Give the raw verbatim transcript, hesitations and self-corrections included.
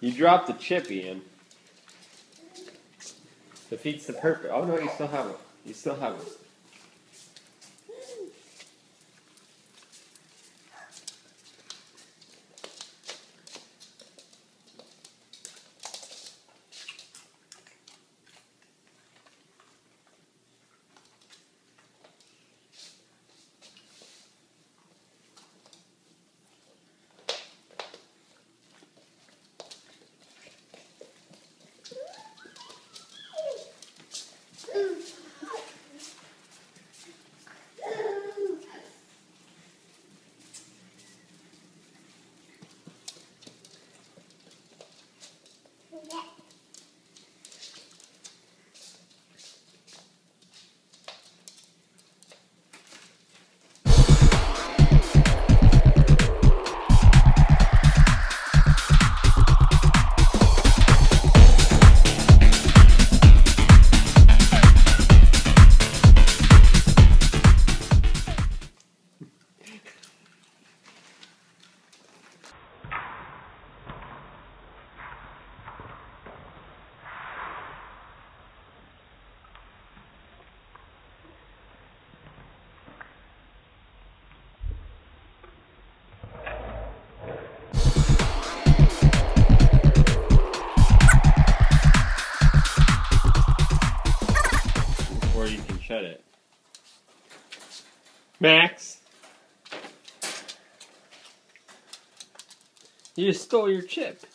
You dropped the chip, Ian. Defeats the purpose. Oh no, you still have it. You still have it. Or you can shut it. Max! You just stole your chip.